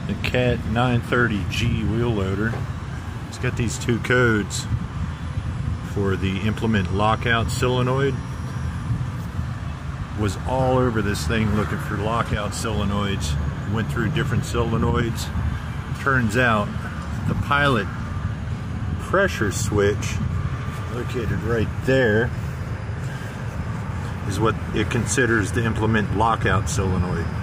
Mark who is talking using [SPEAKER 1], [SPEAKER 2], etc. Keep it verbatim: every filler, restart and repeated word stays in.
[SPEAKER 1] the Cat nine thirty G wheel loader. It's got these two codes for the implement lockout solenoid. Was all over this thing looking for lockout solenoids. Went through different solenoids. Turns out the pilot pressure switch, located right there, is what it considers to implement lockout solenoid.